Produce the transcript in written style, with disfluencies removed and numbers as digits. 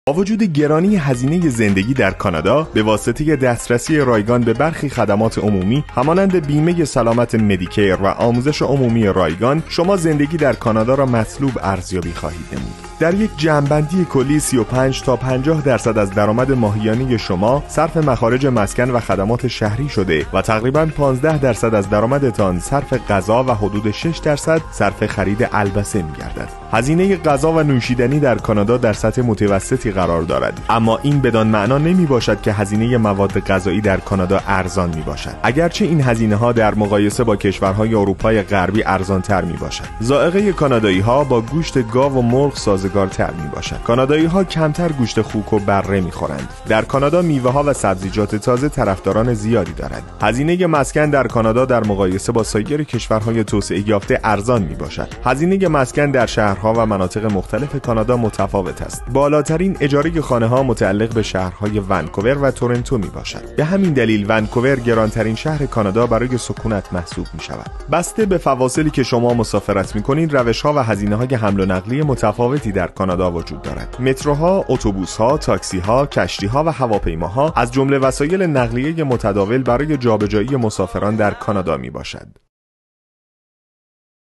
با وجود گرانی هزینه زندگی در کانادا، به واسطه دسترسی رایگان به برخی خدمات عمومی همانند بیمه سلامت مدیکیر و آموزش عمومی رایگان، شما زندگی در کانادا را مطلوب ارزیابی خواهید نمود. در یک جمع‌بندی کلی 35 تا 50% از درآمد ماهیانه شما صرف مخارج مسکن و خدمات شهری شده و تقریباً 15% از درآمدتان صرف غذا و حدود 6% صرف خرید البسه می‌گردد. هزینه غذا و نوشیدنی در کانادا در سطح متوسطی قرار دارد، اما این بدان معنا نمی باشد که هزینه مواد غذایی در کانادا ارزان می باشد. اگرچه این هزینه ها در مقایسه با کشورهای اروپای غربی ارزان تر می باشد. ذائقه کانادایی ها با گوشت گاو و مرغ سازگارتر می باشد. کانادایی ها کمتر گوشت خوک و بره می خورند. در کانادا میوه ها و سبزیجات تازه طرفداران زیادی دارد. هزینه مسکن در کانادا در مقایسه با سایر کشورهای توسعه یافته ارزان می باشد. هزینه مسکن در شهرها و مناطق مختلف کانادا متفاوت است. بالاترین اجاره خانه‌ها متعلق به شهرهای ونکوور و تورنتو می باشد. به همین دلیل ونکوور گرانترین شهر کانادا برای سکونت محسوب می شود. بسته به فواصلی که شما مسافرت می کنید، روش‌ها و هزینه‌های حمل و نقلیه متفاوتی در کانادا وجود دارد. متروها، اتوبوس‌ها، تاکسی‌ها، کشتی‌ها و هواپیماها از جمله وسایل نقلیه متداول برای جابجایی مسافران در کانادا می باشد.